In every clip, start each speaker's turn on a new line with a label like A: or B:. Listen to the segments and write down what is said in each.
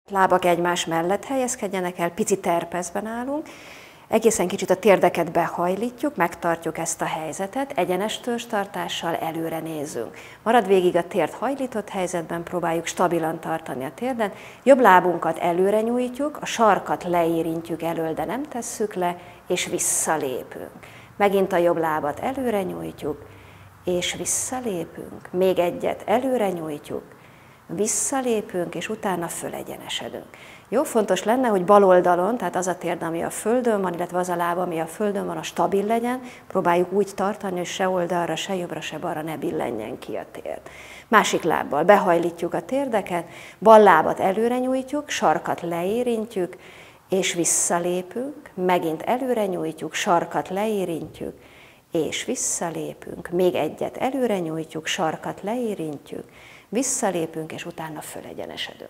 A: Lábak egymás mellett helyezkedjenek el, pici terpeszben állunk, egészen kicsit a térdeket behajlítjuk, megtartjuk ezt a helyzetet, egyenes törzstartással előre nézünk. Marad végig a térd hajlított helyzetben, próbáljuk stabilan tartani a térden, jobb lábunkat előre nyújtjuk, a sarkat leérintjük elől, de nem tesszük le, és visszalépünk. Megint a jobb lábat előre nyújtjuk, és visszalépünk. Még egyet előre nyújtjuk, visszalépünk, és utána fölegyenesedünk. Jó, fontos lenne, hogy bal oldalon, tehát az a térd, ami a földön van, illetve az a láb, ami a földön van, a stabil legyen, próbáljuk úgy tartani, hogy se oldalra, se jobbra, se balra ne billenjen ki a térd. Másik lábbal behajlítjuk a térdeket, bal lábat előre nyújtjuk, sarkat leérintjük, és visszalépünk, megint előre nyújtjuk, sarkat leérintjük, és visszalépünk, még egyet előre nyújtjuk, sarkat leérintjük, visszalépünk, és utána fölegyenesedünk.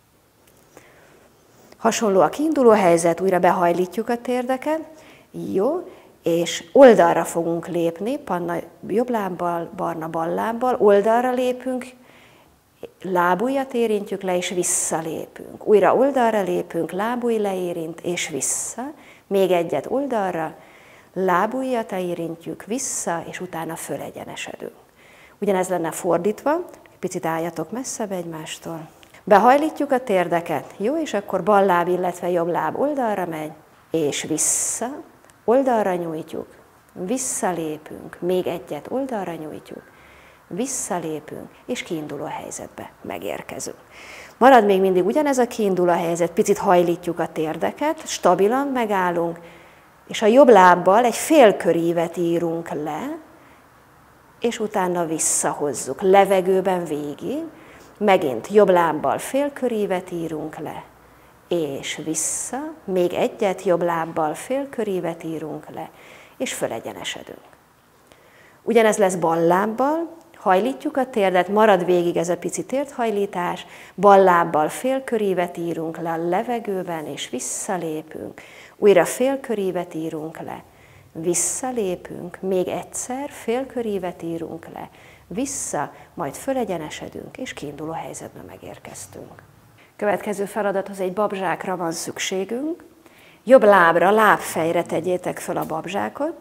A: Hasonló a kiinduló helyzet, újra behajlítjuk a térdeket, jó, és oldalra fogunk lépni, Panna jobb lábbal, Barna bal lábbal, oldalra lépünk, lábujjat érintjük le, és visszalépünk. Újra oldalra lépünk, lábujj leérint, és vissza, még egyet oldalra, lábujjat érintjük, vissza, és utána fölegyenesedünk. Ugyanez lenne fordítva, picit álljatok messzebb egymástól. Behajlítjuk a térdeket, jó, és akkor bal láb, illetve jobb láb oldalra megy, és vissza, oldalra nyújtjuk, visszalépünk, még egyet oldalra nyújtjuk, visszalépünk, és kiinduló helyzetbe megérkezünk. Marad még mindig ugyanez a kiinduló helyzet, picit hajlítjuk a térdeket, stabilan megállunk, és a jobb lábbal egy félkörívet írunk le, és utána visszahozzuk, levegőben végig, megint jobb lábbal félkörívet írunk le, és vissza, még egyet jobb lábbal félkörívet írunk le, és fölegyenesedünk. Ugyanez lesz bal lábbal, hajlítjuk a térdet, marad végig ez a pici térdhajlítás, bal lábbal félkörívet írunk le a levegőben, és visszalépünk, újra félkörívet írunk le, visszalépünk, még egyszer félkörívet írunk le, vissza, majd fölegyenesedünk, és kiinduló helyzetbe megérkeztünk. Következő feladathoz egy babzsákra van szükségünk. Jobb lábra, lábfejre tegyétek föl a babzsákot.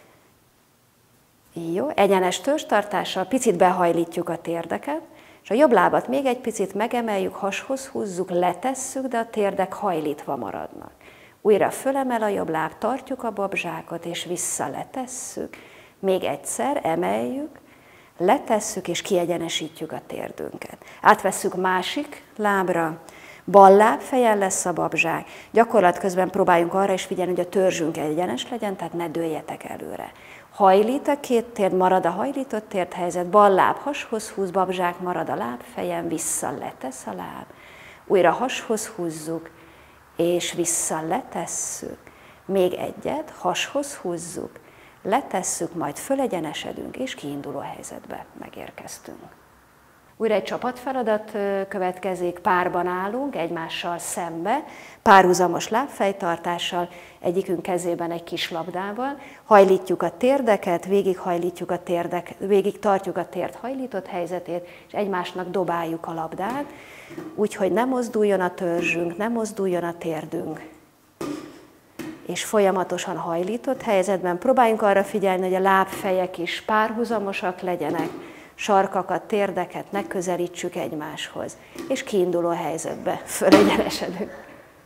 A: Jó, egyenes törzstartással picit behajlítjuk a térdeket, és a jobb lábat még egy picit megemeljük, hashoz húzzuk, letesszük, de a térdek hajlítva maradnak. Újra fölemel a jobb láb, tartjuk a babzsákot, és vissza letesszük. Még egyszer emeljük, letesszük, és kiegyenesítjük a térdünket. Átvesszük másik lábra, bal lábfejen lesz a babzsák. Gyakorlat közben próbáljunk arra is figyelni, hogy a törzsünk egyenes legyen, tehát ne dőljetek előre. Hajlít a két térd, marad a hajlított térdhelyzet, bal láb hashoz húz, babzsák marad a lábfejen, vissza letesz a láb. Újra hashoz húzzuk, és vissza letesszük. Még egyet, hashoz húzzuk, letesszük, majd fölegyenesedünk, és kiinduló helyzetbe megérkeztünk. Újra egy csapatfeladat következik, párban állunk, egymással szembe, párhuzamos lábfejtartással, egyikünk kezében egy kis labdával, hajlítjuk a térdeket, végig tartjuk a térd hajlított helyzetét, és egymásnak dobáljuk a labdát, úgyhogy ne mozduljon a törzsünk, ne mozduljon a térdünk. És folyamatosan hajlított helyzetben próbáljunk arra figyelni, hogy a lábfejek is párhuzamosak legyenek, sarkakat, térdeket ne közelítsük egymáshoz, és kiinduló helyzetbe fölegyenesedünk.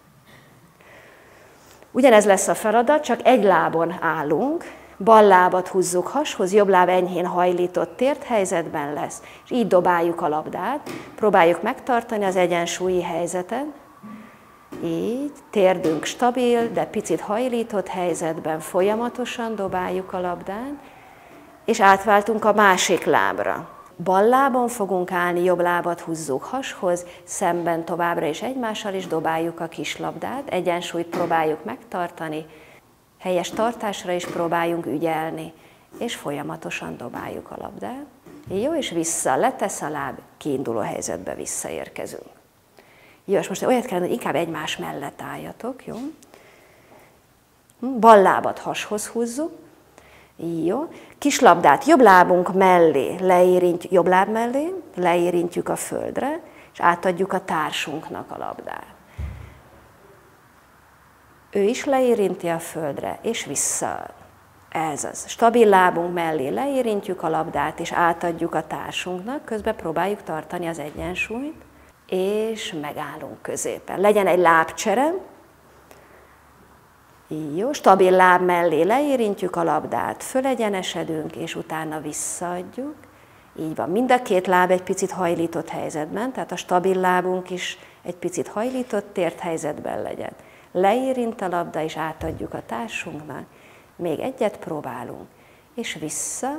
A: Ugyanez lesz a feladat, csak egy lábon állunk, bal lábat húzzuk hashoz, jobb láb enyhén hajlított térdhelyzetben lesz, és így dobáljuk a labdát, próbáljuk megtartani az egyensúlyi helyzetet, így, térdünk stabil, de picit hajlított helyzetben folyamatosan dobáljuk a labdát, és átváltunk a másik lábra. Bal lábon fogunk állni, jobb lábat húzzuk hashoz, szemben továbbra is egymással is dobáljuk a kis labdát, egyensúlyt próbáljuk megtartani, helyes tartásra is próbáljunk ügyelni, és folyamatosan dobáljuk a labdát. Jó, és vissza, letesz a láb, kiinduló helyzetbe visszaérkezünk. Jó, és most olyat kellene, hogy inkább egymás mellett álljatok, jó? Bal lábat hashoz húzzuk, jó. Kis labdát jobb lábunk mellé, jobb láb mellé, leérintjük a földre, és átadjuk a társunknak a labdát. Ő is leérinti a földre, és vissza. Ez az. Stabil lábunk mellé leérintjük a labdát, és átadjuk a társunknak, közben próbáljuk tartani az egyensúlyt, és megállunk középen. Legyen egy lábcsere. Jó, stabil láb mellé leérintjük a labdát, fölegyenesedünk, és utána visszaadjuk. Így van, mind a két láb egy picit hajlított helyzetben, tehát a stabil lábunk is egy picit hajlított, tért helyzetben legyen. Leérint a labda, és átadjuk a társunknak. Még egyet próbálunk, és vissza.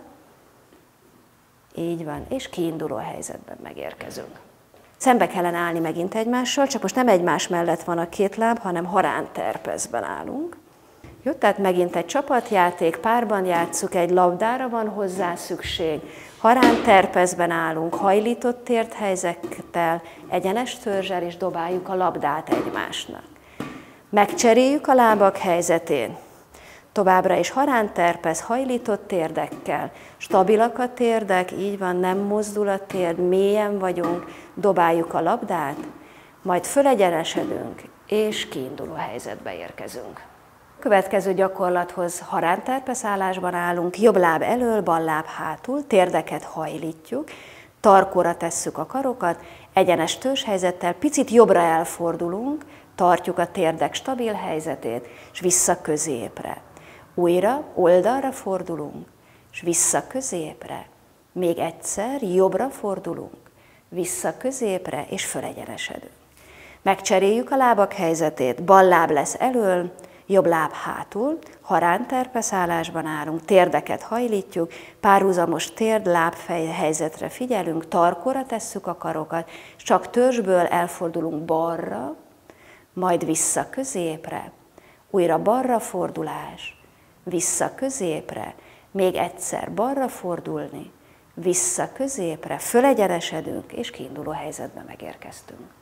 A: Így van, és kiinduló helyzetben megérkezünk. Szembe kellene állni megint egymással, csak most nem egymás mellett van a két láb, hanem haránterpeszben állunk. Jó, tehát megint egy csapatjáték, párban játsszuk, egy labdára van hozzá szükség. Haránterpeszben állunk, hajlított tért helyzettel, egyenes törzsel, és dobáljuk a labdát egymásnak. Megcseréljük a lábak helyzetén. Továbbra is haránterpesz, hajlított térdekkel, stabilak a térdek, így van, nem mozdul a térd, mélyen vagyunk, dobáljuk a labdát, majd fölegyenesedünk, és kiinduló helyzetbe érkezünk. Következő gyakorlathoz haránterpesz állásban állunk, jobb láb elől, bal láb hátul, térdeket hajlítjuk, tarkóra tesszük a karokat, egyenes törzshelyzettel, picit jobbra elfordulunk, tartjuk a térdek stabil helyzetét, és vissza középre. Újra oldalra fordulunk, és vissza középre. Még egyszer jobbra fordulunk, vissza középre, és fölegyenesedünk. Megcseréljük a lábak helyzetét, bal láb lesz elől, jobb láb hátul, haránterpesz állásban állunk, térdeket hajlítjuk, párhuzamos térd-lábfej helyzetre figyelünk, tarkóra tesszük a karokat, és csak törzsből elfordulunk balra, majd vissza középre, újra balra fordulás, vissza középre, még egyszer balra fordulni, vissza középre, fölegyenesedünk, és kiinduló helyzetbe megérkeztünk.